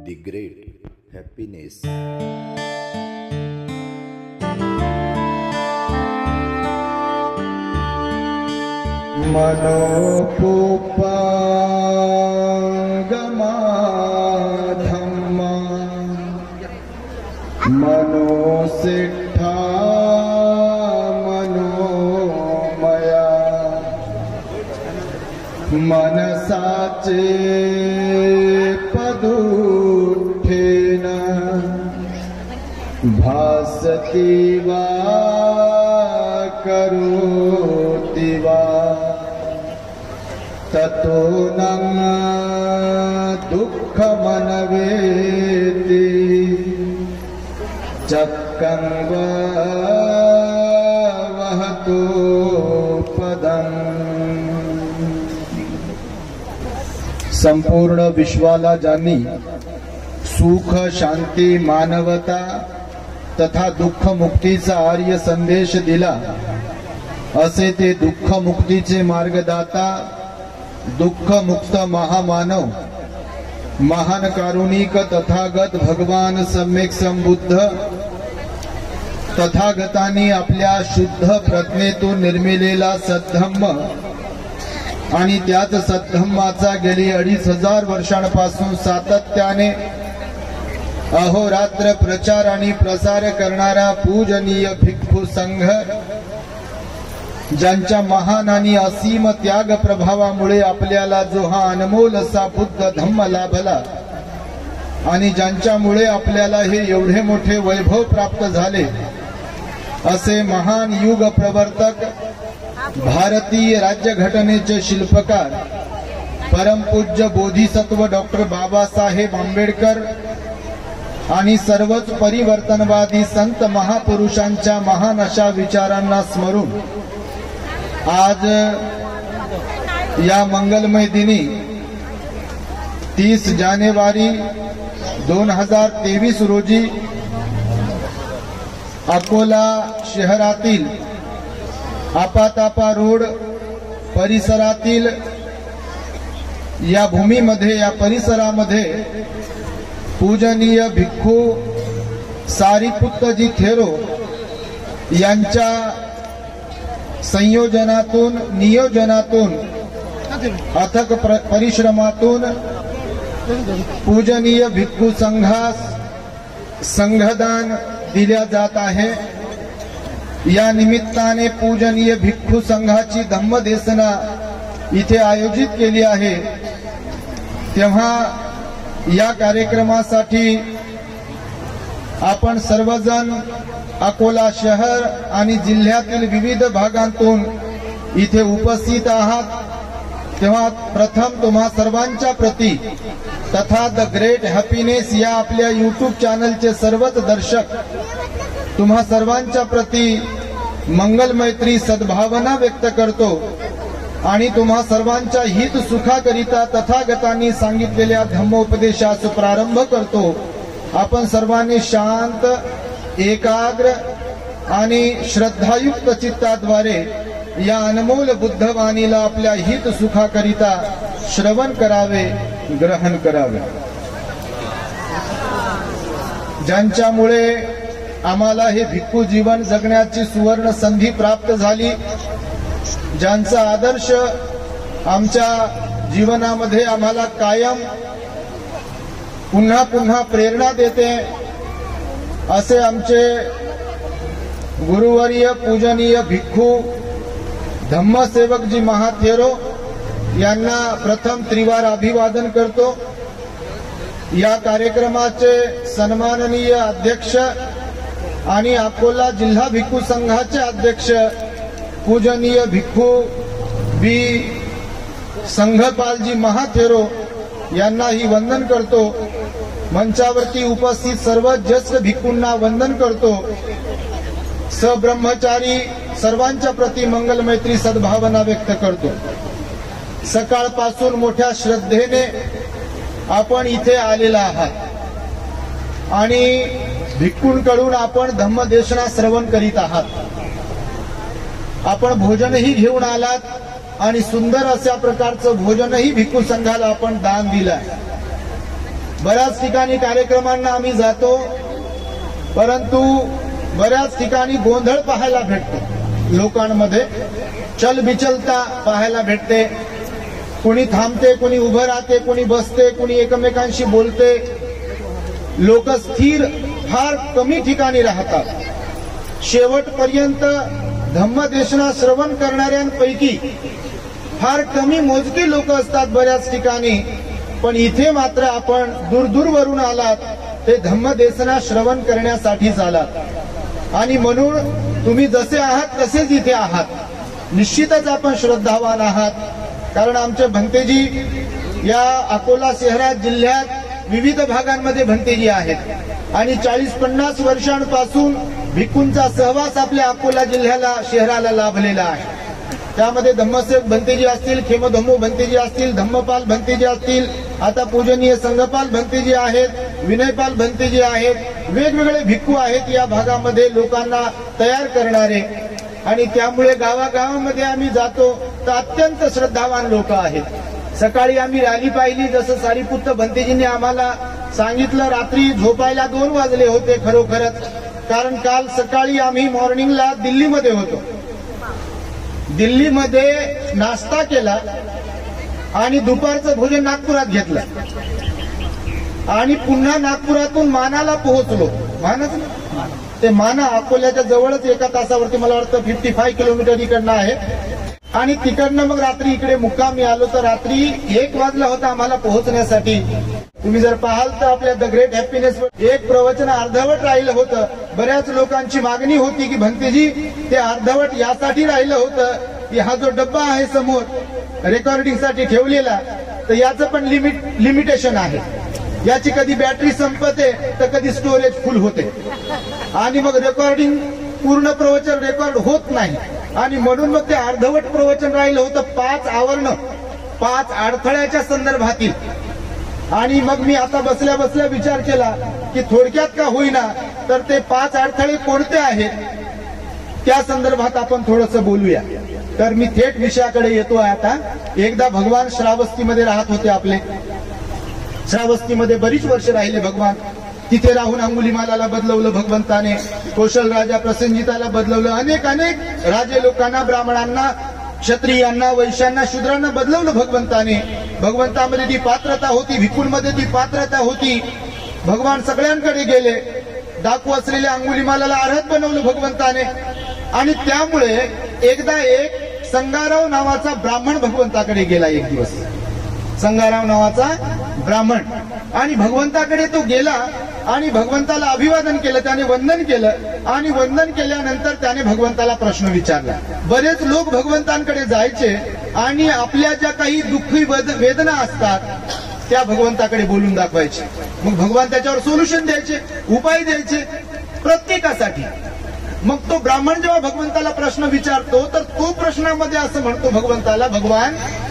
the great happiness. मनोपुपगमा धम्मा मनोसिद्धा मनोमया मनसाचे पदुत्थेन भासति वा करोति वा ततो न दुःखमनवेति चक्रं वहतो पदम्। संपूर्ण विश्वाला ज्यांनी सुख शांती मानवता तथा दुःख मुक्तीचा आर्य संदेश दिला असे ते दुःख मुक्तीचे मार्गदाता दुःख मुक्त महामानव महान कारुणिक तथागत भगवान सम्यक संबुद्ध तथागतांनी आपल्या शुद्ध प्रज्ञेतून निर्मिलेला सद्धम्म आणि त्याच सद्धम्माचा गेली 2500 वर्षांपासून सातत्याने अहोरात्र प्रचार आणि प्रसार करणारा पूजनीय भिक्खू संघ ज्यांच्या महान आणि असीम त्याग प्रभावामुळे आपल्याला जो हा अनमोल असा बुद्ध धम्म लाभला आणि ज्यांच्यामुळे आपल्याला हे एवढे मोठे वैभव प्राप्त झाले असे महान युग प्रवर्तक भारतीय राज्यघटनेचे शिल्पकार परमपूज्य बोधिसत्व डॉक्टर बाबासाहेब आंबेडकर आणि सर्वच परिवर्तनवादी संत महापुरुषांच्या महान अशा विचारांना स्मरून आज या मंगलमय दिनी 30 जानेवारी 2023 रोजी अकोला शहरातील आपातापा रोड परिसरातील या भूमीमध्ये या परिसरामध्ये पूजनीय भिक्खू सारीपुत्तजी थेरो यांच्या संयोजनातून नियोजनातून अथक परिश्रमातून पूजनीय भिक्खू संघास संघदान दिल्या जात आहे। या निमित्ताने पूजनीय भिक्खू संघाची धम्मदेसना इथे आयोजित केली आहे। तेव्हा या कार्यक्रमासाठी आपण सर्वजण अकोला शहर आणि जिल्ह्यातील विविध भागांतून इथे उपस्थित आहात। तेव्हा प्रथम तुम्हा सर्वांच्या प्रती तथा द ग्रेट हॅपीनेस या आपल्या यूट्यूब चॅनलचे सर्वच दर्शक तुम्हा सर्वांच्या प्रती मंगल मैत्री सद्भावना व्यक्त करतो आणि तुम्हा सर्वांच्या हित सुखाकरिता तथागतांनी सांगितलेल्या धम्मोपदेशास प्रारंभ करतो। आपण सर्वांनी शांत एकाग्र आणि श्रद्धायुक्त चित्ताद्वारे या अनमोल बुद्धवाणीला आपल्या हित सुखाकरिता श्रवण करावे ग्रहण करावे। ज्यांच्यामुळे आम्हाला हे भिक्खू जीवन जगण्याची सुवर्ण संधी प्राप्त झाली, ज्यांचा आदर्श आमच्या जीवनामध्ये आम्हाला कायम पुन्हा पुन्हा प्रेरणा देते असे आमचे गुरुवर्य पूजनीय भिक्खू धम्मसेवकजी महाथेरो यांना प्रथम त्रिवार अभिवादन करतो। या कार्यक्रमाचे सन्माननीय अध्यक्ष आणि अकोला जिल्हा भिक्खू संघाचे अध्यक्ष पूजनीय भिक्खू बी संघपालजी महाथेरो यांनाही वंदन करतो। मंचावरती उपस्थित सर्व ज्येष्ठ भिक्खूंना वंदन करतो। सब्रह्मचारी सर्वांच्या प्रती मंगल मैत्री सद्भावना व्यक्त करतो। सकाळपासून मोठ्या श्रद्धेने आपण इथे आलेला आहात आणि भिक्खूंकडून आपण धम्मदेशना श्रवण करीत आहात। आपण भोजनही घेऊन आलात आणि सुंदर अशा प्रकारचं भोजनही भिक्खू संघाला आपण दान दिलं। बऱ्याच ठिकाणी कार्यक्रमांना आम्ही जातो, परंतु बऱ्याच ठिकाणी गोंधळ पाहायला भेटतो, लोकांमध्ये चलबिचलता पाहायला भेटते. कोणी थांबते, कोणी उभं राहते, कोणी बसते, कोणी एकमेकांशी बोलते. लोक स्थिर फार कमी ठिकाणी राहतात. शेवटपर्यंत धम्मदेशना श्रवण करणाऱ्यांपैकी फार कमी मोजके लोक असतात बऱ्याच ठिकाणी. पण इथे मात्र आपण दूरवरून आलात, ते धम्मदेशना श्रवण करण्यासाठीच आलात. आणि म्हणून तुम्ही जसे आहात तसेच इथे आहात. निश्चितच आपण श्रद्धावान आहात, कारण आमचे भंतेजी या अकोला शहरात जिल्ह्यात विविध भागांमध्ये भंतेजी आहेत आणि 40-50 वर्षांपासून भिक्खूंचा सहवास आपल्या अकोला जिल्ह्याला शहराला लाभलेला आहे. त्यामध्ये धम्मसेवक भंतेजी असतील, खेमधम्मो भंतेजी असतील, धम्मपाल भंतेजी असतील, आता पूजनीय संघपाल भंतेजी आहेत, विनयपाल भंतेजी आहेत, वेगवेगळे भिक्खू आहेत या भागामध्ये लोकांना तयार करणारे. आणि त्यामुळे गावागावामध्ये आम्ही जातो तर अत्यंत श्रद्धावान लोक आहेत. सकाळी आम्ही रॅली पाहिली, जसं सारीपुत्त भंतेजींनी आम्हाला सांगितलं. रात्री झोपायला 2 वाजले होते खरोखरच, कारण काल सकाळी आम्ही मॉर्निंगला दिल्लीमध्ये होतो. दिल्लीमध्ये नाश्ता केला आणि दुपारचं भोजन नागपुरात घेतलं आणि पुन्हा नागपुरातून मानाला पोहोचलो. ते माना अकोल्याच्या जवळच, एका तासावरती मला वाटतं 55 किलोमीटर इकडनं आहे. आणि तिकडनं मग रात्री इकडे मुक्कामी आलो, तर रात्री 1 वाजला होता आम्हाला पोहोचण्यासाठी. तुम्ही जर पाहाल तर आपल्या द ग्रेट हॅपीनेस एक प्रवचन अर्धवट राहिलं होतं. बऱ्याच लोकांची मागणी होती की भंतेजी ते अर्धवट यासाठी राहिलं होतं की हा जो डब्बा आहे समोर रेकॉर्डिंगसाठी ठेवलेला, तर याचं पण लिमिटेशन आहे. याची कधी बॅटरी संपते तर कधी स्टोरेज फुल होते आणि मग रेकॉर्डिंग पूर्ण प्रवचन रेकॉर्ड होत नाही. आणि म्हणून मग ते अर्धवट प्रवचन राहिलं होतं 5 आवरणं, 5 अडथळ्याच्या संदर्भातील. आणि मग मी आता बसल्या बसल्या विचार केला की थोडक्यात का होईना तर ते 5 अडथळे कोणते आहेत त्या संदर्भात आपण थोडंसं बोलूया. तर मी थेट विषयाकडे येतो आहे. आता एकदा भगवान श्रावस्तीमध्ये राहत होते. आपले श्रावस्तीमध्ये बरीच वर्ष राहिले भगवान. तिथे राहून अंगुलिमालाला बदलवलं भगवंताने, कौशल राजा प्रसेनजिताला बदलवलं, अनेक राजे लोकांना, ब्राह्मणांना, क्षत्रियांना, वैश्यांना, शूद्रांना बदलवलं भगवंताने. भगवंतामध्ये ती पात्रता होती, भिक्खूंमध्ये ती पात्रता होती. भगवान सगळ्यांकडे गेले. डाकू असलेल्या अंगुलिमालाला अर्हत बनवलं भगवंताने. आणि त्यामुळे एकदा एक संगाराव नावाचा ब्राह्मण भगवंताकडे गेला. एक दिवस संगाराव नावाचा ब्राह्मण, आणि भगवंताकडे तो गेला आणि भगवंताला अभिवादन केलं, त्याने वंदन केलं. आणि वंदन केल्यानंतर त्याने भगवंताला प्रश्न विचारला. बरेच लोक भगवंतांकडे जायचे आणि आपल्या ज्या काही दुःखी वेदना असतात त्या भगवंताकडे बोलून दाखवायचे. मग भगवान त्याच्यावर सोल्युशन द्यायचे, उपाय द्यायचे प्रत्येकासाठी. मग तो ब्राह्मण जेव्हा भगवंताला प्रश्न विचारतो तर तो प्रश्नामध्ये असं म्हणतो भगवंताला, भगवान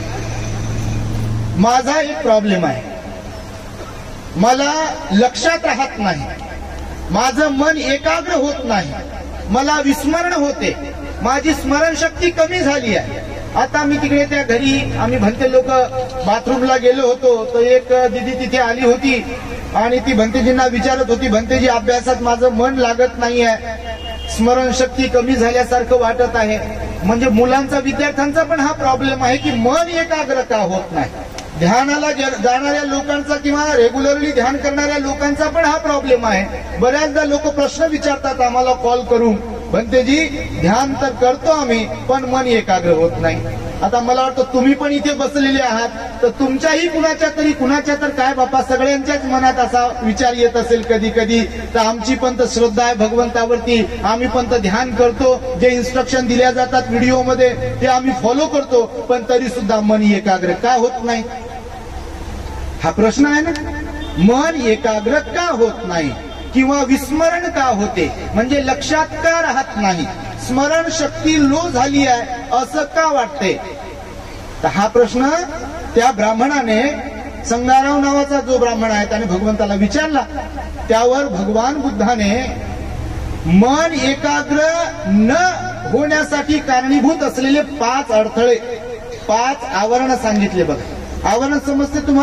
माझा एक प्रॉब्लेम आहे, मला लक्षात राहत नाही, माझं मन एकाग्र होत नाही, मला विस्मरण होते, माझी स्मरणशक्ती कमी झाली आहे. आता मी तिकडे त्या घरी आम्ही भंते लोक बाथरूमला गेलो होतो, तर एक दिदी तिथे आली होती आणि ती भंतेजींना विचारत होती, भंतेजी अभ्यासात माझं मन लागत नाही आहे, स्मरणशक्ती कमी झाल्यासारखं वाटत आहे. म्हणजे मुलांचा, विद्यार्थ्यांचा पण हा प्रॉब्लेम आहे की मन एकाग्र का होत नाही. ध्यानाला जाणाऱ्या लोकांचा किंवा रेग्युलरली ध्यान करणाऱ्या लोकांचा पण हा प्रॉब्लेम आहे. बऱ्याचदा लोक प्रश्न विचारतात आम्हाला कॉल करून, भंतेजी ध्यान तर करतो आम्ही पण मन एकाग्र होत नाही. आता मला वाटतं तुम्ही पण इथे बसलेले आहात, तर तुमच्याही कुणाच्या तर काय बापा सगळ्यांच्याच मनात असा विचार येत असेल कधी कधी, तर आमची पण तर श्रद्धा आहे भगवंतावरती, आम्ही पण तर ध्यान करतो, जे इन्स्ट्रक्शन दिल्या जातात व्हिडिओमध्ये ते आम्ही फॉलो करतो, पण तरी सुद्धा मन एकाग्र का होत नाही. हा प्रश्न आहे ना. मन एकाग्र का होत नाही किंवा विस्मरण का होते, म्हणजे लक्षात का राहत नाही, स्मरण शक्ती लो झाली आहे असं का वाटते. तर हा प्रश्न त्या ब्राह्मणाने, संगाराव नावाचा जो ब्राह्मण आहे त्याने भगवंताला विचारला. त्यावर भगवान बुद्धाने मन एकाग्र न होण्यासाठी कारणीभूत असलेले 5 अडथळे, 5 आवरण सांगितले. बघा, आवरण समजते तुम्हाला.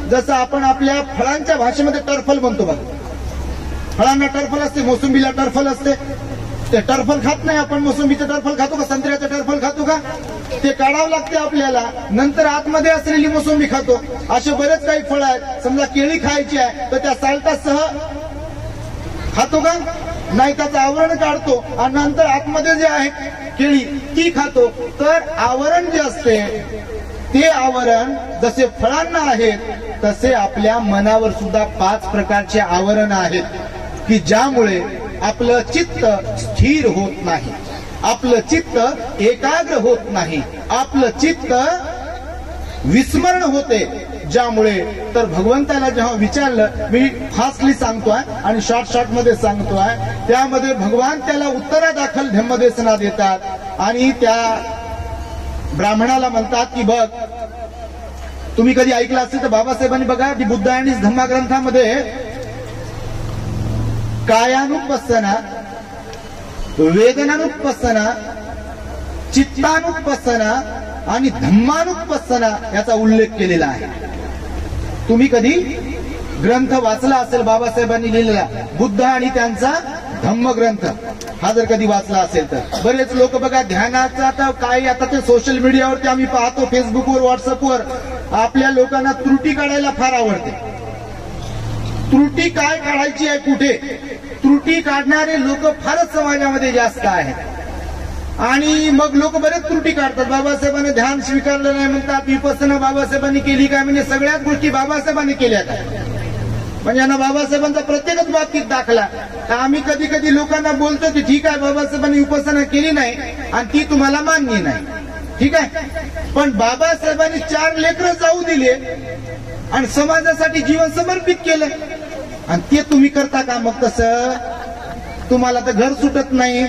जसं आपण आपल्या फळांच्या भाषेमध्ये टरफल म्हणतो बघा. फळांना टरफल असते, मोसंबीला टरफल असते. ते टरफल खात नाही आपण. मोसंबीचं टरफल खातो का? संत्र्याचं टरफल खातो का? ते काढावं लागते आपल्याला. नंतर आतमध्ये असलेली मोसंबी खातो. असे बरेच काही फळ आहेत. समजा केळी खायची आहे तर त्या साल्टासह खातो का? नाही, त्याचं आवरण काढतो आणि नंतर आतमध्ये जे आहे केळी ती खातो. तर आवरण जे असते ते आवरण जसे फळांना आहेत तसे आपल्या मनावर सुद्धा 5 प्रकारचे आवरण आहेत की ज्यामुळे आपलं चित्त स्थिर होत नाही, आपलं चित्त एकाग्र होत नाही, आपलं चित्त विस्मरण होते. ज्यामुळे तर भगवंताला जेव्हा विचारलं, मी फास्टली सांगतोय आणि शॉर्ट मध्ये सांगतोय, त्यामध्ये भगवान त्याला उत्तरादाखल धम्मदेशना देतात आणि त्या ब्राह्मणाला म्हणतात की बघ, तुम्ही कधी ऐकलं असेल तर बाबासाहेबांनी बघा की बुद्ध आणि धम्मा ग्रंथामध्ये कायानुपස්සना, वेदनानुपස්සना, चित्तानुपස්සना आणि धम्मानुपස්සना याचा उल्लेख केलेला आहे. तुम्ही कधी ग्रंथ वाचला असेल बाबासाहेबांनी लिहिलेला बुद्ध आणि त्यांचा धम्म ग्रंथ, हा जर कधी वाचला असेल तर. बरेच लोक बघा ध्यानाचा आता काय, आता ते सोशल मीडियावरती आम्ही पाहतो, फेसबुकवर, व्हॉट्सअपवर आपल्या लोकांना त्रुटी काढायला फार आवडते. त्रुटी काय काढायची आहे, कुठे त्रुटी काढणारे लोक फारच समाजामध्ये जास्त आहेत. आणि मग लोक बरेच त्रुटी काढतात. बाबासाहेबांनी ध्यान स्वीकारलं नाही म्हणतात, विपස්සना बाबासाहेबांनी केली काय, म्हणजे सगळ्याच गोष्टी बाबासाहेबांनी केल्या काय, म्हणजे यांना बाबासाहेबांचा प्रत्येकच बाबतीत दाखला. आम्ही कधी कधी लोकांना बोलतो की ठीक आहे बाबासाहेबांनी विपස්සना केली नाही आणि ती तुम्हाला मान्य नाही, ठीक आहे, पण बाबासाहेबांनी 4 लेकरं जाऊ दिले आणि समाजासाठी जीवन समर्पित केलं आणि ते तुम्ही करता का? मग तसं तुम्हाला तर घर सुटत नाही.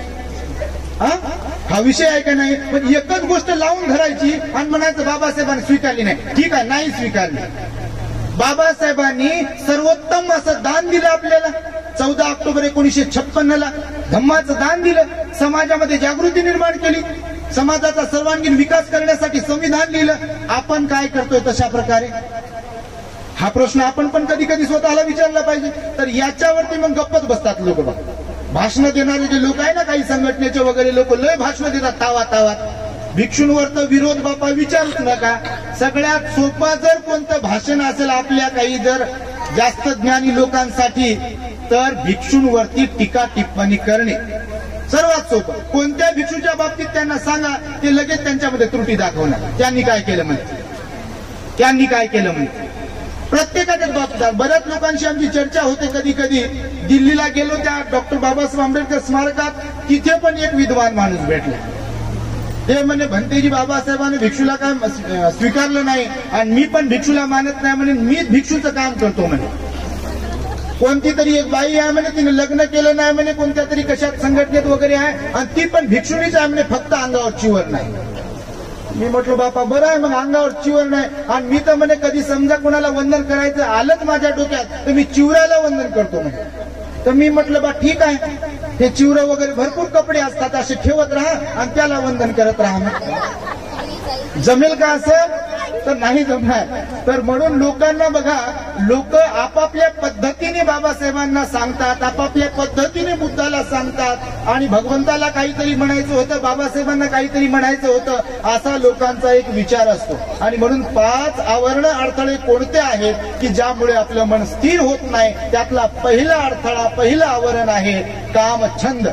हा विषय आहे का नाही? पण एकच गोष्ट लावून धरायची आणि म्हणायचं बाबासाहेबांनी स्वीकारली नाही. ठीक आहे, नाही स्वीकारली. बाबासाहेबांनी सर्वोत्तम असं दान दिलं आपल्याला. 14 ऑक्टोबर 1956 धम्माचं दान दिलं, समाजामध्ये जागृती निर्माण केली, समाजाचा सर्वांगीण विकास करण्यासाठी संविधान लिहिलं. आपण काय करतोय तशा प्रकारे? हा प्रश्न आपण पण कधी कधी स्वतःला विचारला पाहिजे. तर याच्यावरती मग गप्पच बसतात लोक. भाषण देणारे जे लोक आहे ना, काही संघटनेचे वगैरे लोक लय भाषण देतात तावात. भिक्षूंवर तर विरोध बापा विचारूच नका. सगळ्यात सोपं जर कोणतं भाषण असेल आपल्या काही जर जास्त ज्ञानी लोकांसाठी तर भिक्षूंवरती टीका टिप्पणी करणे सर्वात सोपं. कोणत्या भिक्षूच्या बाबतीत त्यांना सांगा, ते लगेच त्यांच्यामध्ये त्रुटी दाखवणार. त्यांनी काय केलं म्हणजे, त्यांनी काय केलं म्हणजे. प्रत्येकाच्याच बाबतीत बऱ्याच लोकांशी आमची चर्चा होते. कधी कधी दिल्लीला गेलो त्या डॉक्टर बाबासाहेब आंबेडकर स्मारकात, तिथे पण एक विद्वान माणूस भेटला. ते म्हणे भंतेजी बाबासाहेबांनी भिक्षूला काय स्वीकारलं नाही आणि मी पण भिक्षूला मानत नाही म्हणे, मी भिक्षूचं काम करतो म्हणे. कोणती तरी एक बाई आहे म्हणे, तिने लग्न केलं नाही म्हणे, कोणत्या तरी कशात संघटनेत वगैरे आहे आणि ती पण भिक्षुणीच आहे म्हणे, फक्त अंगावर चिवर नाही. मी म्हटलं बापा बरं आहे, मग अंगावर चिवर नाही आणि मी तर म्हणे कधी समजा कोणाला वंदन करायचं आलंच माझ्या डोक्यात तर मी चिवराला वंदन करतो म्हणे. तर मी म्हटलं बा ठीक आहे, हे चिवर वगैरे भरपूर कपडे असतात असे ठेवत राहा आणि त्याला वंदन करत राहा. जमेल का असं? तर नाही जमणार. तर म्हणून लोकांना बघा, लोक आपापल्या पद्धतीने बाबासाहेबांना सांगतात, आपापल्या पद्धतीने बुद्धाला सांगतात आणि भगवंताला काहीतरी म्हणायचं होतं, बाबासाहेबांना काहीतरी म्हणायचं होतं, असा लोकांचा एक विचार असतो. आणि म्हणून 5 आवरण अडथळे कोणते आहेत की ज्यामुळे आपलं मन स्थिर होत नाही. त्यातला पहिला अडथळा, पहिलं आवरण आहे कामछंद,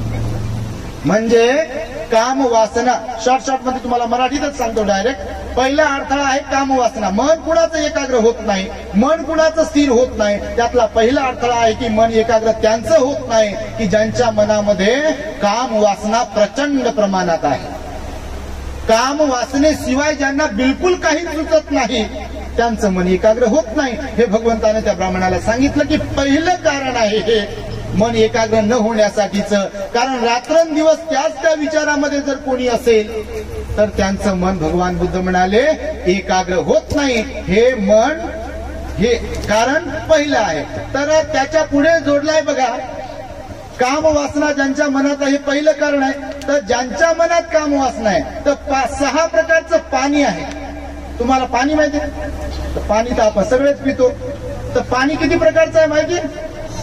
म्हणजे काम वासना. शॉर्ट मध्ये तुम्हाला मराठीतच सांगतो डायरेक्ट. पहिला अडथळा आहे काम वासना. मन कुणाचं एकाग्र होत नाही, मन कुणाचं स्थिर होत नाही. त्यातला पहिला अडथळा आहे की मन एकाग्र त्यांचं होत नाही की ज्यांच्या मनामध्ये काम वासना प्रचंड प्रमाणात आहे. काम वासनेशिवाय ज्यांना बिलकुल काही सुचत नाही त्यांचं मन एकाग्र होत नाही. हे भगवंताने त्या ब्राह्मणाला सांगितलं की पहिलं कारण आहे हे मन एकाग्र न होण्यासाठीचं. कारण रात्रंदिवस त्याच त्या विचारामध्ये जर कोणी असेल तर त्यांचं मन, भगवान बुद्ध म्हणाले, एकाग्र होत नाही. हे मन, हे कारण पहिलं आहे. तर त्याच्या पुढे जोडलाय बघा, काम वासना ज्यांच्या मनात आहे, पहिलं कारण आहे. तर ज्यांच्या मनात काम वासना आहे तर 6 प्रकारचं पाणी आहे. तुम्हाला पाणी माहिती आहे? तर पाणी तर आपण सगळेच पितो. तर पाणी किती प्रकारचं आहे माहिती आहे?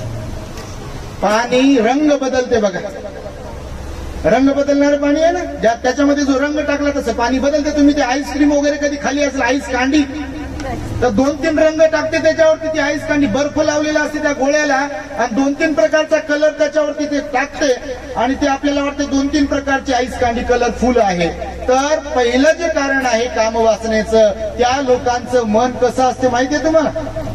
पाणी रंग बदलते बघा. रंग बदलणारं पाणी आहे ना, त्याच्यामध्ये जो रंग टाकला तसं पाणी बदलते. तुम्ही ते आईस्क्रीम वगैरे कधी खाली असेल, आईस कांडी, तर 2-3 रंग टाकते त्याच्यावरती. ती आईस कांडी बर्फ लावलेला असते त्या गोळ्याला, आणि 2-3 प्रकारचा कलर त्याच्यावरती ते टाकते, आणि ते आपल्याला वाटते 2-3 प्रकारची आईस कांडी कलरफुल आहे. तर पहिलं जे कारण आहे कामवासनेचं, त्या लोकांचं मन कसं असते माहितीये तुम्हाला?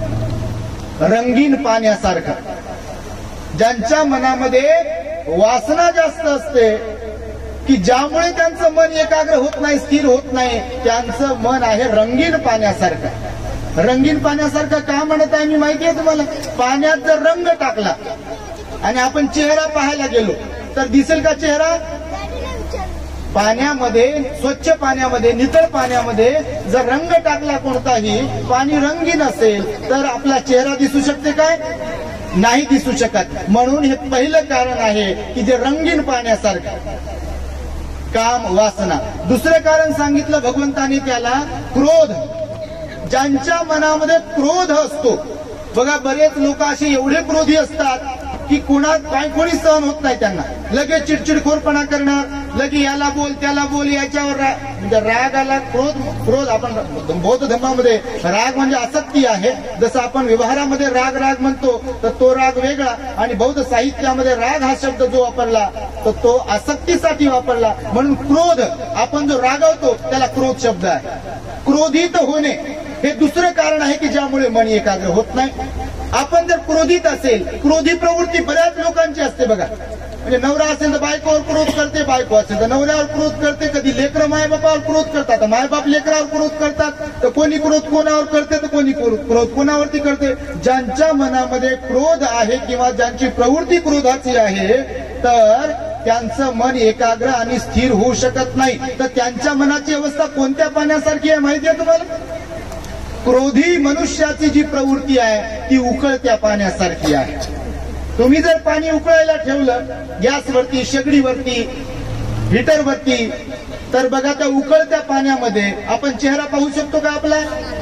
रंगीन पाण्यासारखं. ज्यांच्या मनामध्ये वासना जास्त असते, की ज्यामुळे त्यांचं मन एकाग्र होत नाही, स्थिर होत नाही, त्यांचं मन आहे रंगीन पाण्यासारखं. रंगीन पाण्यासारखं का म्हणत आहे मी माहितीये तुम्हाला? पाण्यात जर रंग टाकला आणि आपण चेहरा पाहायला गेलो तर दिसेल का चेहरा? पाण्यामध्ये, स्वच्छ पाण्यामध्ये, नितळ पाण्यामध्ये जर रंग टाकला कोणताही, पाणी रंगीन असेल तर आपला चेहरा दिसू शकते काय? नाही दिसू शकत. म्हणून हे पहिलं कारण आहे की जे रंगीन पाण्यासारखं काम वासना. दुसरं कारण सांगितलं भगवंताने, त्याला क्रोध. ज्यांच्या मनामध्ये क्रोध असतो बघा, बरेच लोक असे एवढे क्रोधी असतात की कोणी सहन होत नाही त्यांना. लगेच चिडचिडखोरपणा करणार, लगे याला बोल त्याला बोल, याच्यावर म्हणजे राग आला. क्रोध आपण बौद्ध धर्मामध्ये राग म्हणजे आसक्ती आहे. जसं आपण व्यवहारामध्ये राग राग म्हणतो तर तो राग वेगळा, आणि बौद्ध साहित्यामध्ये राग हा शब्द जो वापरला तर तो आसक्तीसाठी वापरला. म्हणून क्रोध, आपण जो रागावतो त्याला क्रोध शब्द आहे. क्रोधित होणे हे दुसरं कारण आहे की ज्यामुळे मन एकाग्र होत नाही. आपण जर क्रोधित असेल, क्रोधी प्रवृत्ती बऱ्याच लोकांची असते बघा. म्हणजे नवरा असेल तर बायकोवर क्रोध करते, बायको असेल तर नवऱ्यावर क्रोध करते, कधी लेकरं मायबापावर क्रोध करतात, मायबाप लेकरावर क्रोध करतात, तर कोणी क्रोध कोणावर करते तर कोणी क्रोध कोणावरती करते. ज्यांच्या मनामध्ये क्रोध आहे किंवा ज्यांची प्रवृत्ती क्रोधाची आहे तर त्यांचं मन एकाग्र आणि स्थिर होऊ शकत नाही. तर त्यांच्या मनाची अवस्था कोणत्या पाण्यासारखी आहे माहिती आहे तुम्हाला? क्रोधी मनुष्याची जी प्रवृत्ती आहे ती उकळत्या पाण्यासारखी आहे. तुम्ही जर पाणी उकळायला ठेवलं गॅसवरती, शेगडीवरती, हिटरवरती, तर बघा त्या उकळत्या पाण्यामध्ये आपण चेहरा पाहू शकतो का आपला?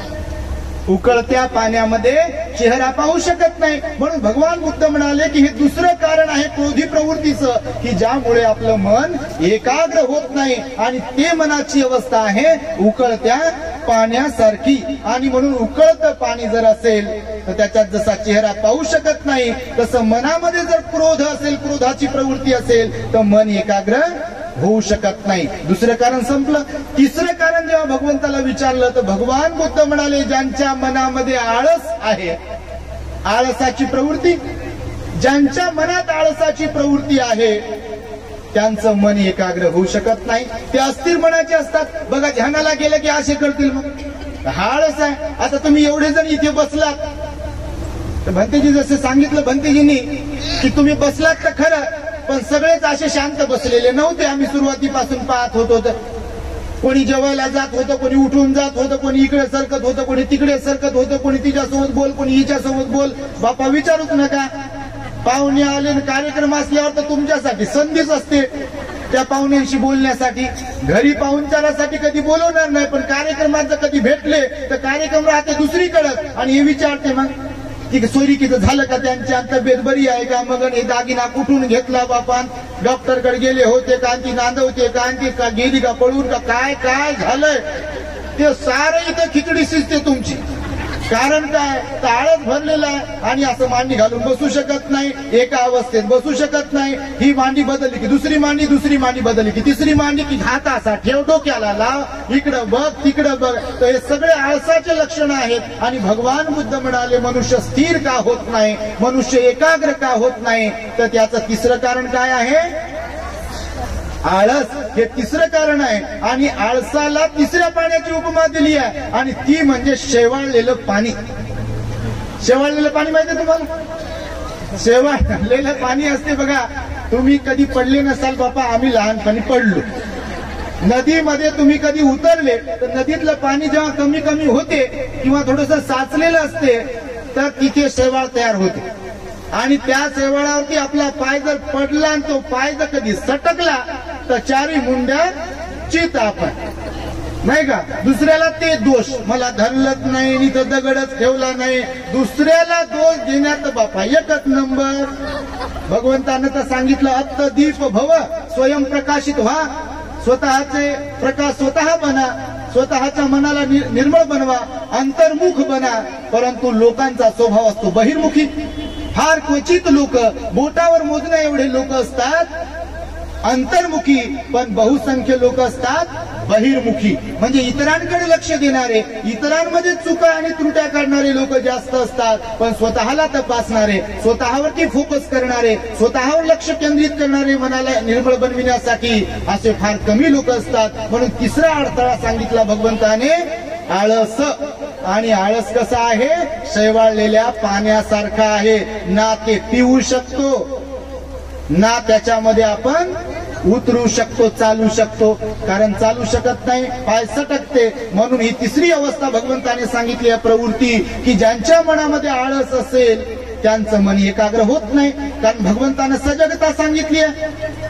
उकळत्या पाण्यामध्ये चेहरा पाहू शकत नाही. म्हणून भगवान बुद्ध म्हणाले की हे दुसरं कारण आहे क्रोधी प्रवृत्तीचं, की ज्यामुळे आपलं मन एकाग्र होत नाही, आणि ते मनाची अवस्था आहे उकळत्या पाण्यासारखी. आणि म्हणून उकळतं पाणी जर असेल तर त्याच्यात जसा चेहरा पाहू शकत नाही, तसं मनामध्ये जर क्रोध असेल, क्रोधाची प्रवृत्ती असेल तर मन एकाग्र होऊ शकत नाही. दुसरं कारण संपलं. तिसरं कारण जेव्हा भगवंताला विचारलं तर भगवान बुद्ध म्हणाले, ज्यांच्या मनामध्ये आळस आहे, आळसाची प्रवृत्ती, ज्यांच्या मनात आळसाची प्रवृत्ती आहे त्यांचं मन एकाग्र होऊ शकत नाही. ते अस्थिर मनाचे असतात बघा. ध्यानाला गेलं की असे करतील, मग हा आळस आहे. आता तुम्ही एवढे जण इथे बसलात तर भंतेजी जसे सांगितलं भंतेजींनी की तुम्ही बसलात तर खरं, पण सगळेच असे शांत बसलेले नव्हते. आम्ही सुरुवातीपासून पाहत होतो. कोणी जेवायला जात होतं, कोणी उठून जात होतं, कोणी इकडे सरकत होतं, कोणी तिकडे सरकत होतं, कोणी तिच्यासोबत बोल, कोणी हिच्यासोबत बोल. बापा विचारूच नका. पाहुणे आले, कार्यक्रम असल्यावर तर तुमच्यासाठी संधीच असते त्या पाहुण्यांशी बोलण्यासाठी. घरी पाहुणचारासाठी कधी बोलवणार नाही, पण कार्यक्रमात जर कधी भेटले तर कार्यक्रम राहते दुसरीकडे, आणि हे विचारते मग की सोयरीकीचं झालं का, त्यांची तब्येत बरी आहे का, मग हे दागिना कुठून घेतला बापान, डॉक्टरकडे गेले होते का, ती नांदवते का, ती का गेली का पळून का, काय काय झालंय ते सारं इथं खिचडी शिजते तुमची. कारण काय, आळस भरलेला आहे, आणि असं मांडी घालून बसू शकत नाही, एका अवस्थेत बसू शकत नाही. ही मांडी बदलली की दुसरी मांडी, दुसरी मांडी बदलली की तिसरी मांडी, की हात असा ठेव, डोक्याला लाव, इकडं बघ तिकडं बघ. तर हे सगळे आळसाचे लक्षण आहेत. आणि भगवान बुद्ध म्हणाले मनुष्य स्थिर का होत नाही, मनुष्य एकाग्र का होत नाही, तर त्याचं तिसरं कारण काय आहे? आळस हे तिसरं कारण आहे. आणि आळसाला तिसऱ्या पाण्याची उपमा दिली आहे, आणि ती म्हणजे शेवाळलेलं पाणी. शेवाळलेलं पाणी माहिती तुम्हाला? शेवाळलेलं पाणी असते बघा. तुम्ही कधी पडले नसाल बापा, आम्ही लहानपणी पडलो. नदीमध्ये तुम्ही कधी उतरले तर नदीतलं पाणी जेव्हा कमी कमी होते किंवा थोडंसं साचलेलं असते तर तिथे शेवाळ तयार होते, आणि त्या शेवाळावरती आपला पाय जर पडला आणि तो पाय जर कधी सटकला तर चारी मुंड्या चित आपण. नाही का? दुसऱ्याला ते दोष, मला धरलंच नाही नि तर दगडच ठेवला नाही, दुसऱ्याला दोष देण्यात बापा एकच नंबर. भगवंतानं तर सांगितलं अत्त दीप भव, स्वयंप्रकाशित व्हा, स्वतःचे प्रकाश स्वतः बना, स्वतःच्या मनाला निर्मळ बनवा, अंतर्मुख बना. परंतु लोकांचा स्वभाव असतो बहिर्मुखी. फार क्वचित लोक, बोटावर मोजण्या एवढे लोक असतात अंतर्मुखी, पण बहुसंख्य लोक असतात बहिर्मुखी. म्हणजे इतरांकडे लक्ष देणारे, इतरांमध्ये चुका आणि त्रुट्या काढणारे लोक जास्त असतात, पण स्वतःला तपासणारे, स्वतःवरती फोकस करणारे, स्वतःवर लक्ष केंद्रित करणारे, मनाला निर्मळ बनविण्यासाठी असे फार कमी लोक असतात. म्हणून तिसरा अडथळा सांगितला भगवंताने, आळस. आणि आळस कसा आहे? शैवाळलेल्या पाण्यासारखा आहे. ना ते पिऊ शकतो, ना त्याच्यामध्ये आपण उतरू शकतो, चालू शकतो. कारण चालू शकत नाही, पाय सटकते. म्हणून ही तिसरी अवस्था भगवंताने सांगितली आहे प्रवृत्ती, की ज्यांच्या मनामध्ये आळस असेल त्यांचं मन एकाग्र होत नाही. कारण भगवंताने सजगता सांगितली आहे,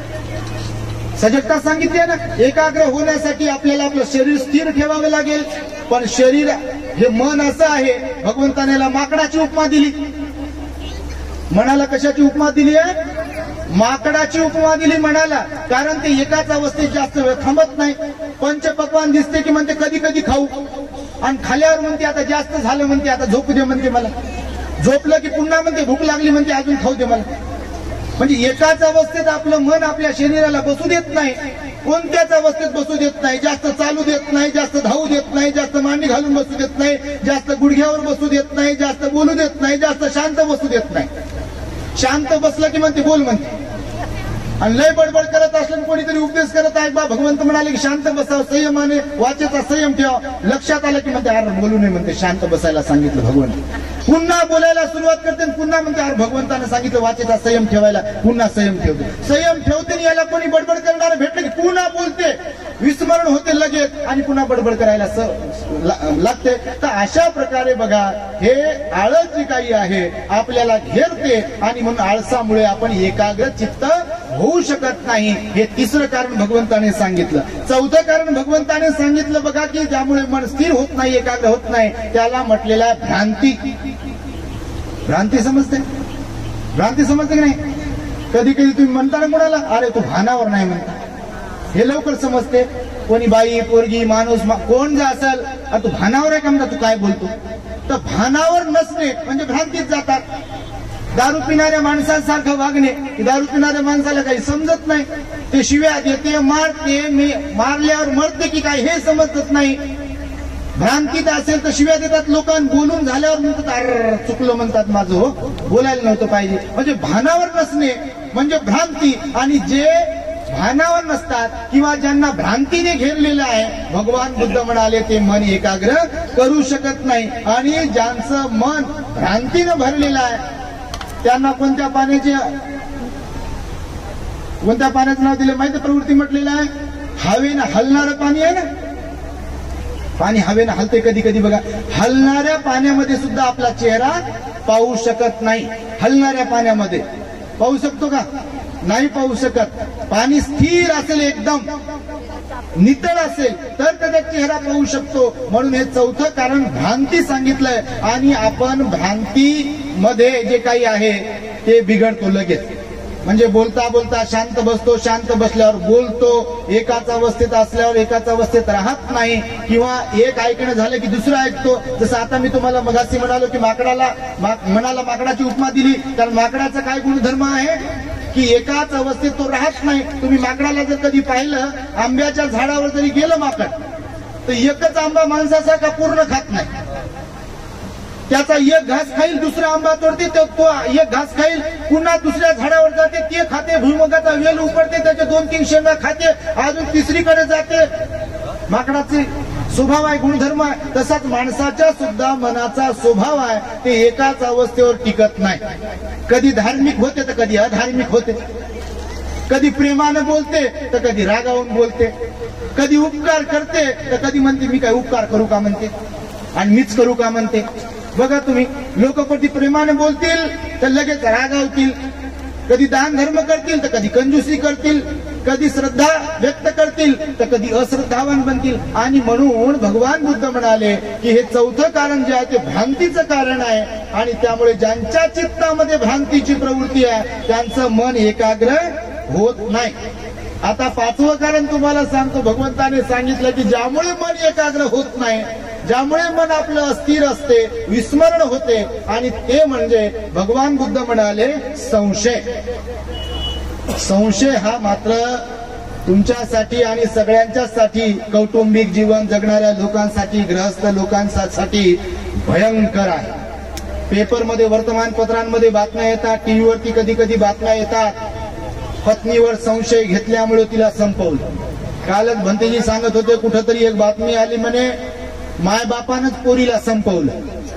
सजगता सांगितली आहे ना. एकाग्र होण्यासाठी आपल्याला आपलं शरीर स्थिर ठेवावे लागेल. पण शरीर हे मन असं आहे, भगवंताने याला माकडाची उपमा दिली. मनाला कशाची उपमा दिली आहे? माकडाची उपमा दिली मनाला. कारण ते एकाच अवस्थेत जास्त वेळ थांबत नाही. पंचपक्वान दिसते की म्हणते कधी कधी खाऊ, आणि खाल्यावर म्हणते आता जास्त झालं, म्हणते आता झोपू दे, म्हणते मला. झोपलं की पुन्हा म्हणते भूक लागली, म्हणते अजून खाऊ दे मला. म्हणजे एकाच अवस्थेत आपलं मन आपल्या शरीराला बसू देत नाही, कोणत्याच अवस्थेत बसू देत नाही. जास्त चालू देत नाही, जास्त धावू देत नाही, जास्त मांडी घालून बसू देत नाही, जास्त गुडघ्यावर बसू देत नाही, जास्त बोलू देत नाही, जास्त शांत बसू देत नाही. शांत बसलं की म्हणते बोल म्हणते, आणि लय बडबड करत असलं कोणीतरी उपदेश करत आहे बा, भगवंत म्हणाले की शांत बसावं, संयमाने वाचेचा संयम ठेवा. लक्षात आलं की म्हणते अरे बोलू नये, म्हणते शांत बसायला सांगितलं भगवंत. पुन्हा बोलायला सुरुवात करते, पुन्हा म्हणते अरे भगवंताने सांगितलं वाचेचा संयम ठेवायला, पुन्हा संयम ठेवते. संयम ठेवते, याला कोणी बडबड करणारे भेटले की पुन्हा बोलते, विस्मरण होते लगेच, आणि पुन्हा बडबड करायला लागते. तर अशा प्रकारे बघा, हे आळस जे काही आहे आपल्याला घेरते, आणि म्हणून आळसामुळे आपण एकाग्र चित्त होऊ शकत नाही. हे तिसरं कारण भगवंताने सांगितलं. चौथं कारण भगवंताने सांगितलं बघा, की ज्यामुळे मन स्थिर होत नाही, एकाग्र होत नाही, त्याला म्हटलेला आहे भ्रांती. भ्रांती समजते? भ्रांती समजते की नाही? कधी कधी तुम्ही म्हणता ना कोणाला, अरे तू भानावर नाही म्हणता, हे लवकर समजते. कोणी बाई, पोरगी, माणूस, कोण जे असेल, तू भानावर आहे का म्हणता, तू काय बोलतो. तर भानावर नसणे म्हणजे भ्रांतीत जातात. दारू पिणाऱ्या माणसांसारखं वागणे, दारू पिणाऱ्या माणसाला काही समजत नाही, ते शिव्या देते, मारते, मारल्यावर मरते की काय हे समजत नाही. भ्रांतीत असेल तर शिव्या देतात लोक, बोलून झाल्यावर म्हणतात अरे चुकलं, म्हणतात माझं, हो बोलायला नव्हतं पाहिजे. म्हणजे भानावर नसणे म्हणजे भ्रांती. आणि जे भानावर नसतात किंवा ज्यांना भ्रांतीने घेरलेलं आहे, भगवान बुद्ध म्हणाले ते मन एकाग्र करू शकत नाही. आणि ज्यांचं मन भ्रांतीनं भरलेलं आहे त्यांना कोणत्या पाण्याचं नाव दिलं माहिती? प्रवृत्ती म्हटलेलं आहे, हवेनं हलणारं पाणी आहे ना. पाणी हवेनं हलते कधी कधी बघा. हलणाऱ्या पाण्यामध्ये सुद्धा आपला चेहरा पाहू शकत नाही. हलणाऱ्या पाण्यामध्ये पाहू शकतो का? नाही पाहू शकत. पाणी स्थिर असेल, एकदम नितळ असेल तर त्याचा चेहरा पाहू शकतो. म्हणून हे चौथं कारण भ्रांती सांगितलंय. आणि आपण भ्रांती मध्ये जे काही आहे ते बिघडतो लगेच. म्हणजे बोलता बोलता शांत बसतो, शांत बसल्यावर बोलतो, एकाच अवस्थेत असल्यावर एकाच अवस्थेत राहत नाही, किंवा एक ऐकणं झालं की दुसरं ऐकतो. जसं आता मी तुम्हाला मगाशी म्हणालो की मनाला माकडाची उपमा दिली. कारण माकडाचा काय गुणधर्म आहे की एकाच अवस्थेत तो राहत नाही. तुम्ही माकडाला जर कधी पाहिलं, आंब्याच्या झाडावर जरी गेलं माकड तर एकच आंबा माणसासारखा पूर्ण खात नाही. त्याचा एक घास खाईल, दुसरा आंबा तोडते, तो एक घास खाईल, पुन्हा दुसऱ्या झाडावर जाते, ते खाते, भुईमुगाचा वेल उपडते, त्याचे 2-3 शेंगा खाते, अजून तिसरीकडे जाते. माकडाचे स्वभाव आहे, गुणधर्म आहे. तसाच माणसाच्या सुद्धा मनाचा स्वभाव आहे, ते एकाच अवस्थेवर टिकत नाही. कधी धार्मिक होते तर कधी अधार्मिक होते, कधी प्रेमानं बोलते तर कधी रागावून बोलते, कधी उपकार करते तर कधी म्हणते मी काय उपकार करू का म्हणते, आणि मीच करू का म्हणते. बघा तुम्ही, लोक कधी प्रेमाने बोलतील तर लगेच रागावतील, कधी दान धर्म करतील तर कधी कंजूसी करतील, कधी श्रद्धा व्यक्त करतील तर कधी अश्रद्धावान बनतील. आणि म्हणून भगवान बुद्ध म्हणाले की हे चौथं कारण जे आहे ते भ्रांतीचं कारण आहे. आणि त्यामुळे ज्यांच्या चित्तामध्ये भ्रांतीची प्रवृत्ती आहे त्यांचं मन एकाग्र होत नाही. आता पाचवं कारण तुम्हाला सांगतो. भगवंताने सांगितलं की ज्यामुळे मन एकाग्र होत नाही, ज्यामुळे मन आपलं अस्थिर असते, विस्मरण होते, आणि ते म्हणजे भगवान बुद्ध म्हणाले संशय. संशय हा मात्र तुमच्यासाठी आणि सगळ्यांच्यासाठी, कौटुंबिक जीवन जगणाऱ्या लोकांसाठी, गृहस्थ लोकांसाठी भयंकर आहे. पेपरमध्ये, वर्तमानपत्रांमध्ये बातम्या येतात, टीव्हीवरती कधी कधी बातम्या येतात. पत्नीवर संशय घेतल्यामुळे तिला संपवलं. कालच भंतेजी सांगत होते, कुठंतरी एक बातमी आली म्हणे मायबापानंच पोरीला संपवलं,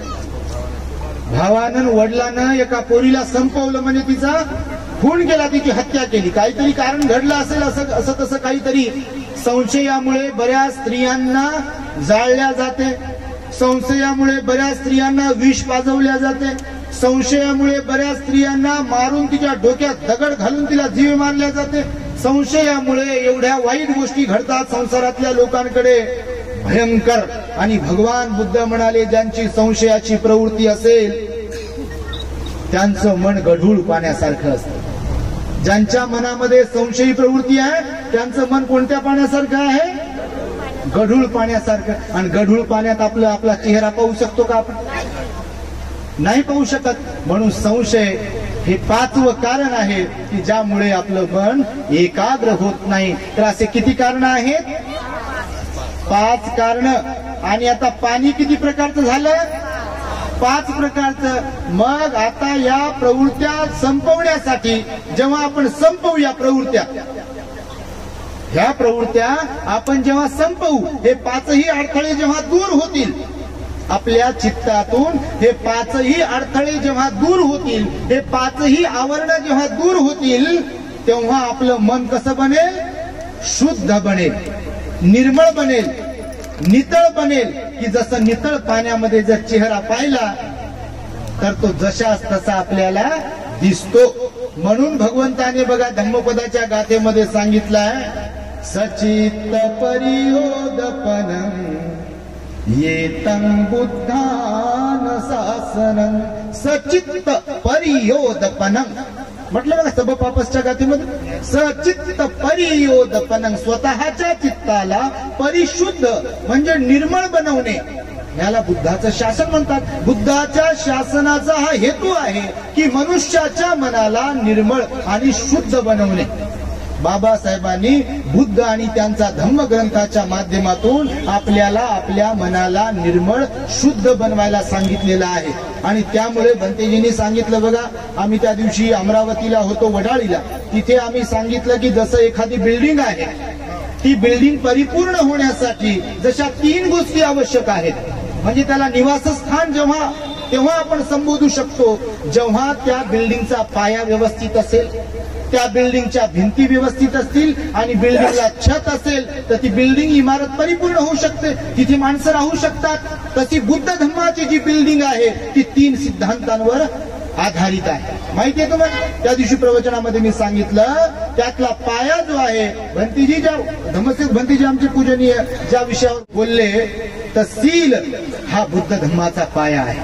भावानं वडिलानं एका पोरीला संपवलं, म्हणजे तिचा खून केला, तिची हत्या केली. काहीतरी कारण घडलं असेल, असं तसं काहीतरी. संशयामुळे बऱ्याच स्त्रियांना जाळल्या जाते, संशयामुळे बऱ्याच स्त्रियांना विष पाजवल्या जाते, संशयामुळे बऱ्याच स्त्रियांना मारून तिच्या डोक्यात दगड घालून तिला जीव मारल्या जाते. संशयामुळे एवढ्या वाईट गोष्टी घडतात संसारातल्या लोकांकडे, भयंकर. आणि भगवान बुद्ध म्हणाले ज्यांची संशयाची प्रवृत्ती असेल त्यांचं मन गढूळ पाण्यासारखं असतं. ज्यांच्या मनामध्ये संशयी प्रवृत्ती आहे त्यांचं मन कोणत्या पाण्यासारखं आहे? गढूळ पाण्यासारखं. आणि गढूळ पाण्यात आपला चेहरा पाहू शकतो का आपण? नाही पाहू शकत. म्हणून संशय हे पाचवं कारण आहे की ज्यामुळे आपलं मन एकाग्र होत नाही. तर असे किती कारण आहेत? 5 कारण. आणि आता पाणी किती प्रकारचं झालं? 5 प्रकारचं. मग आता या प्रवृत्त्या संपवण्यासाठी जेव्हा आपण संपवूया प्रवृत्त्या, ह्या प्रवृत्त्या आपण जेव्हा संपवू, हे 5ही अडथळे जेव्हा दूर होतील आपल्या चित्तातून, हे 5ही अडथळे जेव्हा दूर होतील, हे 5ही आवरण जेव्हा दूर होतील, तेव्हा आपलं मन कसं बनेल? शुद्ध बनेल, निर्मळ बनेल, नितळ बनेल. की जसं नितळ पाण्यामध्ये जर चेहरा पाहिला तर तो जशास तसा आपल्याला दिसतो. म्हणून भगवंताने बघा धम्मपदाच्या गाथेमध्ये सांगितलंय, सचित्त परियोदपनम येतं बुद्धान शासनं. सचित्त परियोदपनं म्हटलं बघा सबपापसच्या गाथेमध्ये, सचित्त परियोदपनं, स्वतःच्या चित्ताला परिशुद्ध म्हणजे निर्मळ बनवणे, याला बुद्धाचं शासन म्हणतात. बुद्धाच्या शासनाचा हा हेतू आहे की मनुष्याच्या मनाला निर्मळ आणि शुद्ध बनवणे. बाबासाहेबांनी बुद्ध आणि त्यांचा धम्मग्रंथाच्या माध्यमातून आपल्याला आपल्या मनाला निर्मळ शुद्ध बनवायला सांगितलेलं आहे. आणि त्यामुळे भंतेजींनी सांगितलं बघा, आम्ही त्या दिवशी अमरावतीला होतो, वडाळीला. तिथे आम्ही सांगितलं की जसं एखादी बिल्डिंग आहे, ती बिल्डिंग परिपूर्ण होण्यासाठी जशा 3 गोष्टी आवश्यक आहेत. म्हणजे त्याला निवासस्थान तेव्हा आपण संबोधू शकतो जेव्हा त्या बिल्डिंगचा पाया व्यवस्थित असेल, त्या बिल्डिंगच्या भिंती व्यवस्थित असतील आणि बिल्डिंगला छत असेल तर ती बिल्डिंग इमारत परिपूर्ण होऊ शकते, तिथे माणसं राहू शकतात. तशी बुद्ध धम्माची जी बिल्डिंग आहे ती 3 सिद्धांतांवर आधारित आहे. माहितीये तुम्हाला? त्या दिवशी प्रवचनामध्ये मी सांगितलं त्यातला पाया जो आहे, भंतीजी ज्या धम्मसेठ भंतीजी आमचे पूजनीय ज्या विषयावर बोलले, तर सील हा बुद्ध धम्माचा पाया आहे.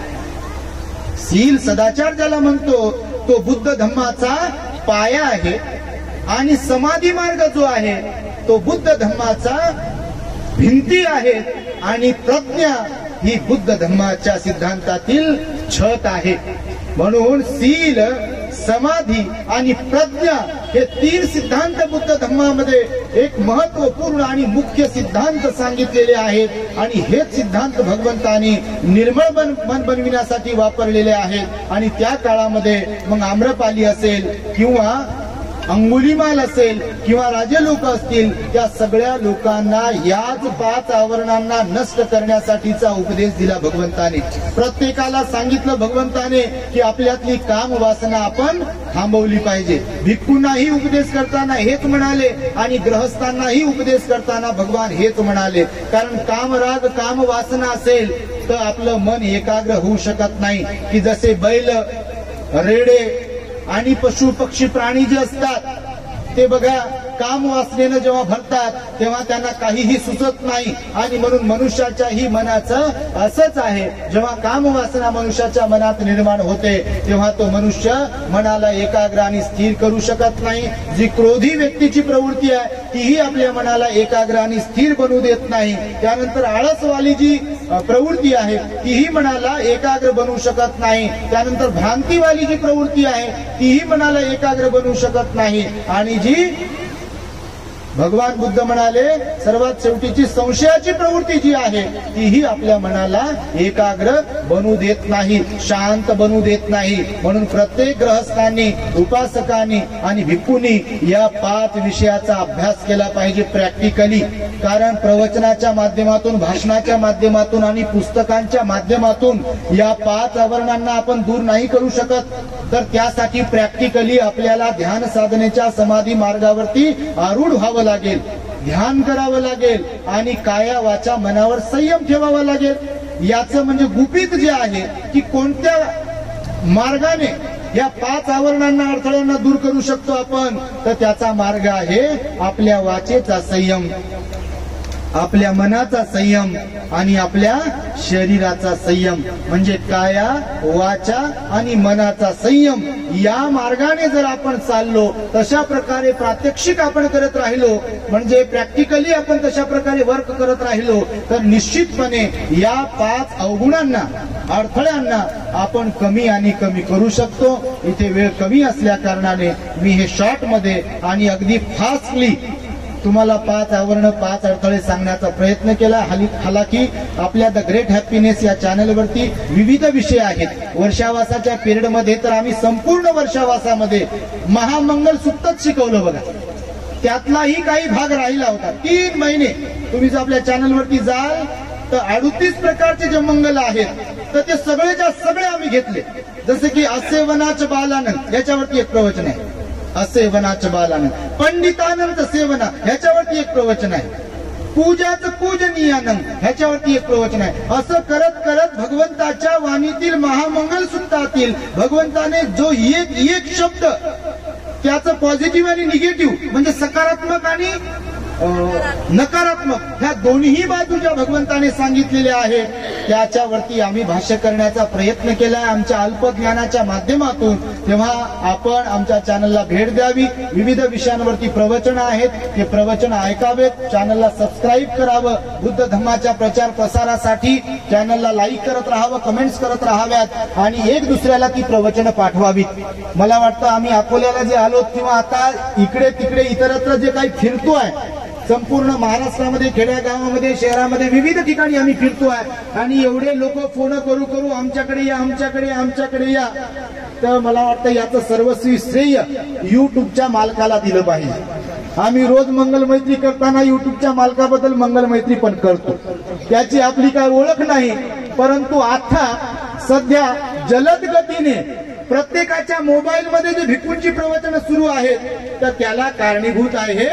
सील सदाचार ज्याला म्हणतो तो बुद्ध धम्माचा पाया आहे. आणि समाधी मार्ग जो आहे तो बुद्ध धम्माचा भिंती आहेत. आणि प्रज्ञा ही बुद्ध धम्माच्या सिद्धांतातील छत आहे. म्हणून सील, समाधी आणि प्रज्ञा हे 3 सिद्धांत बुद्ध धम्मामध्ये एक महत्वपूर्ण आणि मुख्य सिद्धांत सांगितलेले आहेत. आणि हेच सिद्धांत भगवंतानी निर्मळ मन बनविण्यासाठी वापरलेले आहेत. आणि त्या काळामध्ये मग आम्रपाली असेल किंवा अंगुलीमाल असेल किंवा राजे लोक असतील, त्या सगळ्या लोकांना याच 5 आवरणांना नष्ट करण्यासाठीचा उपदेश दिला भगवंताने. प्रत्येकाला सांगितलं भगवंताने की आपल्यातली काम वासना आपण थांबवली पाहिजे. भिक्खूंनाही उपदेश करताना हेच म्हणाले आणि ग्रहस्थांनाही उपदेश करताना भगवान हेच म्हणाले. कारण कामराग, काम वासना असेल तर आपलं मन एकाग्र होऊ शकत नाही. की जसे बैल, रेडे आणि पशु पक्षी प्राणी जे असतात ते बघा काम वासनेनं जेव्हा भरतात तेव्हा त्यांना काहीही सुचत नाही. आणि म्हणून मनुष्याच्याही मनाचं असंच आहे, जेव्हा काम वासना मनुष्याच्या मनात निर्माण होते तेव्हा तो मनुष्य मनाला एकाग्र आणि स्थिर करू शकत नाही. जी क्रोधी व्यक्तीची प्रवृत्ती आहे तीही आपल्या मनाला एकाग्र आणि स्थिर बनवू देत नाही. त्यानंतर आळसवाली जी प्रवृत्ती आहे तीही मनाला एकाग्र बनवू शकत नाही. त्यानंतर भ्रांतीवाली जी प्रवृत्ती आहे तीही मनाला एकाग्र बनवू शकत नाही. आणि जी भगवान बुद्ध म्हणाले सर्वात शेवटीची संशयाची प्रवृत्ती जी आहे तीही आपल्या मनाला एकाग्र बनवू देत नाही, शांत बनवू देत नाही. म्हणून प्रत्येक गृहस्थांनी, उपासकांनी आणि भिक्खूंनी या 5 विषयाचा अभ्यास केला पाहिजे प्रॅक्टिकली. कारण प्रवचनाच्या माध्यमातून, भाषणाच्या माध्यमातून आणि पुस्तकांच्या माध्यमातून या 5 आवरणांना आपण दूर नाही करू शकत. तर त्यासाठी प्रॅक्टिकली आपल्याला ध्यान साधनेच्या समाधी मार्गावरती आरूढ व्हावं लागेल, ध्यान करावं लागेल आणि काया वाचा मनावर संयम ठेवावा लागेल. याचं म्हणजे गुपित जे आहे की कोणत्या मार्गाने या 5 आवरणांना, अडथळ्यांना दूर करू शकतो आपण, तर त्याचा मार्ग आहे आपल्या वाचेचा संयम, आपल्या मनाचा संयम आणि आपल्या शरीराचा संयम. म्हणजे काया वाचा आणि मनाचा संयम या मार्गाने जर आपण चाललो, तशा प्रकारे प्रात्यक्षिक आपण करत राहिलो, म्हणजे प्रॅक्टिकली आपण तशा प्रकारे वर्क करत राहिलो, तर निश्चितपणे या 5 अवगुणांना, अडथळ्यांना आपण कमी आणि कमी करू शकतो. इथे वेळ कमी असल्या कारणाने मी हे शॉर्ट मध्ये आणि अगदी फास्टली तुम्हाला 5 आवरण, 5 अडथळे सांगण्याचा प्रयत्न केला. हालाकी आपल्या द ग्रेट हॅपीनेस या चॅनलवरती विविध विषय आहेत. वर्षावासाच्या पिरियड मध्ये तर आम्ही संपूर्ण वर्षावासामध्ये महामंगल सूक्तच शिकवलं बघा. त्यातलाही काही भाग राहिला होता. 3 महिने तुम्ही जर आपल्या चॅनलवरती जाल तर 38 प्रकारचे जे मंगल आहेत तर ते सगळेच्या सगळे आम्ही घेतले. जसे की असे वनाच बालानंद याच्यावरती एक प्रवचन आहे, असे वनाच बालानंद. पंडितानंद सेवना ह्याच्यावरती एक प्रवचन आहे, पूजाच पूजनीयानंद ह्याच्यावरती एक प्रवचन आहे. असं करत करत भगवंताच्या वाणीतील महामंगल सूक्तातील भगवंताने जो एक शब्द त्याचं पॉझिटिव्ह आणि निगेटिव्ह म्हणजे सकारात्मक आणि नकारात्मक ह्या दोन्ही बाजू ज्या भगवंताने सांगितलेल्या आहेत त्याच्यावरती आम्ही भाष्य करण्याचा प्रयत्न केलाय आमच्या अल्पज्ञानाच्या माध्यमातून. तेव्हा आपण आमच्या चॅनलला भेट द्यावी. विविध विषयांवरती प्रवचन आहेत, ते प्रवचन ऐकावेत. चॅनलला सबस्क्राईब करावं. बुद्ध धम्माच्या प्रचार प्रसारासाठी चॅनलला लाईक करत राहावं, कमेंट्स करत राहाव्यात आणि एक दुसऱ्याला ती प्रवचन पाठवावीत. मला वाटतं आम्ही अकोल्याला जे आलो किंवा आता इकडे तिकडे इतरत्र जे काही फिरतोय, संपूर्ण महाराष्ट्रामध्ये, खेड्यागावामध्ये, शहरामध्ये विविध ठिकाणी आम्ही फिरतोय आणि एवढे लोक फोन करू करू आमच्याकडे या, आमच्याकडे या. तर मला वाटतं याचं सर्वस्वी श्रेय युट्यूबच्या मालकाला दिलं पाहिजे. आम्ही रोज मंगलमैत्री करताना युट्यूबच्या मालकाबद्दल मंगलमैत्री पण करतो, त्याची आपली काय ओळख नाही. परंतु आता सध्या जलद गतीने प्रत्येकाच्या मोबाईलमध्ये जे भिक्खूंची प्रवचन सुरू आहेत तर त्याला कारणीभूत आहे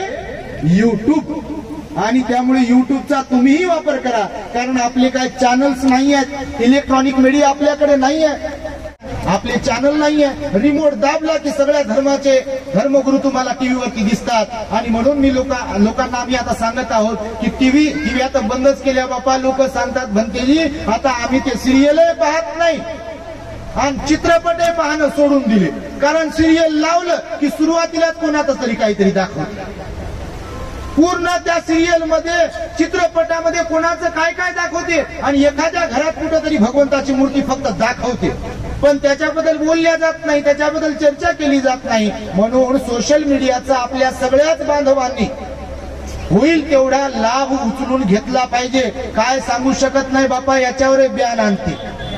युट्यूब. आणि त्यामुळे युट्यूबचा तुम्हीही वापर करा. कारण आपले काय चॅनल्स नाही आहेत, इलेक्ट्रॉनिक मीडिया आपल्याकडे नाही आहे, आपले चॅनल नाही आहे. रिमोट दाबला की सगळ्या धर्माचे धर्मगुरू तुम्हाला टीव्हीवरती दिसतात. आणि म्हणून मी लोकांना आम्ही आता सांगत आहोत की टीव्ही आता बंदच केल्या बापा. लोक सांगतात भंतेजी आता आम्ही ते सिरियल पाहत नाही आणि चित्रपट पाहणं सोडून दिले. कारण सिरियल लावलं की सुरुवातीलाच कोणाचं तरी काहीतरी दाखवत. पूर्ण त्या सिरियल मध्ये, चित्रपटामध्ये कोणाचं काय काय दाखवते आणि एखाद्या घरात कुठेतरी भगवंताची मूर्ती फक्त दाखवते, पण त्याच्याबद्दल बोलल्या जात नाही, त्याच्याबद्दल चर्चा केली जात नाही. म्हणून सोशल मीडियाचा आपल्या सगळ्याच बांधवांनी होईल तेवढा लाभ उचलून घेतला पाहिजे. काय सांगू शकत नाही बापा, याच्यावर बयान आणते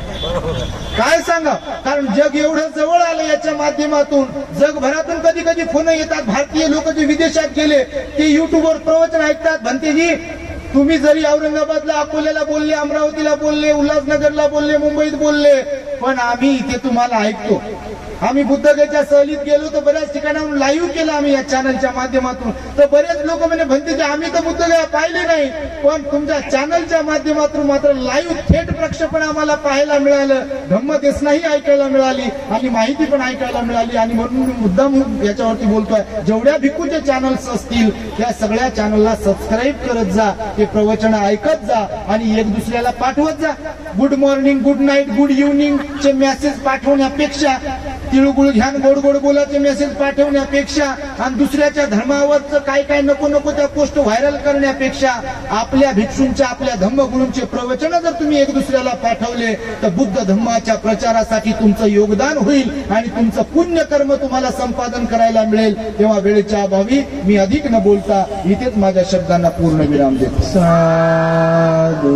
काय सांगा. कारण जग एवढं जवळ आलं याच्या माध्यमातून. जगभरातून कधी कधी फोन येतात. भारतीय लोक जे विदेशात गेले ते युट्यूबवर प्रवचन ऐकतात. भंतेजी तुम्ही जरी औरंगाबादला, अकोल्याला बोलले, अमरावतीला बोलले, उल्हासनगरला बोलले, मुंबईत बोलले, पण आम्ही इथे तुम्हाला ऐकतो. आम्ही बुद्धगयेच्या सहलीत गेलो तर बऱ्याच ठिकाणाहून लाईव्ह केलं आम्ही या चॅनलच्या माध्यमातून. तर बरेच लोक म्हणे म्हणते की आम्ही तर बुद्धगया पाहिले नाही, पण तुमच्या चॅनलच्या माध्यमातून मात्र लाईव्ह थेट प्रक्षेपण आम्हाला पाहायला मिळालं, धम्मदेशनाही ऐकायला मिळाली आणि माहिती पण ऐकायला मिळाली. आणि म्हणून मी मुद्दाम याच्यावरती बोलतोय, जेवढ्या भिक्खूचे चॅनल्स असतील त्या सगळ्या चॅनलला सबस्क्राईब करत जा, ते प्रवचन ऐकत जा आणि एक दुसऱ्याला पाठवत जा. Good morning, good night, good evening चे मेसेज पाठवण्यापेक्षा, तिळगुळ घ्यान गोड गोड बोलाचे मेसेज पाठवण्यापेक्षा आणि दुसऱ्याच्या धर्मावरचं काय काय नको नको त्या पोस्ट व्हायरल करण्यापेक्षा आपल्या भिक्षूंच्या, आपल्या धम्मगुरूंचे प्रवचन जर तुम्ही एक दुसऱ्याला पाठवले तर बुद्ध धम्माच्या प्रचारासाठी तुमचं योगदान होईल आणि तुमचं पुण्य कर्म तुम्हाला संपादन करायला मिळेल. तेव्हा वेळेच्या अभावी मी अधिक न बोलता इथेच माझ्या शब्दांना पूर्ण विराम देतो. साधू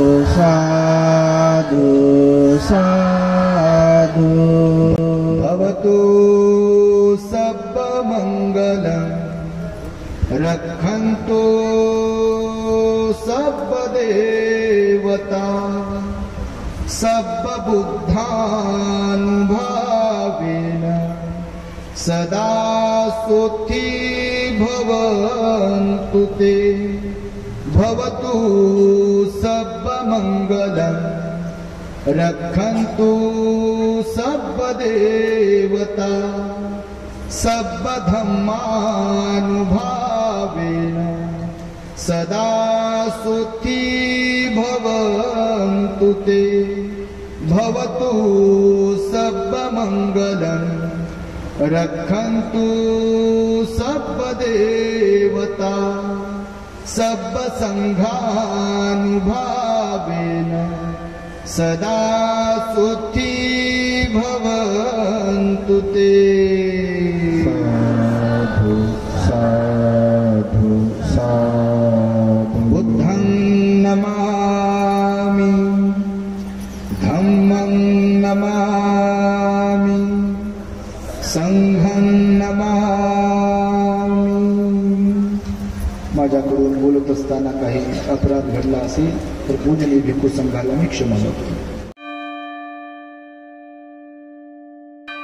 साधू साधू भवतु सब मंगलम रक्षन्तु सब देवता सब बुद्धानुभावेन सदा सुखी भवन्तु ते. भवतु सब मंगलम रक्षन्तु सब देवता सब धम्मानुभावेन सदा सुखी भवन्तु ते. भवतु सब मंगलम रक्षन्तु सब देवता सब संघानुभावेन सदा सुखी भवन्तु ते. साधु साधु साधु. बुद्धं नमामि, धम्मं नमामि, संघं नमामि. माझ्याकडून बोलत असताना काही अपराध घडला असेल तर पूजनीय भिक्खू संघाला मी क्षमा मागतो.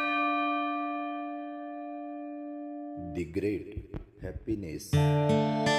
The great happiness.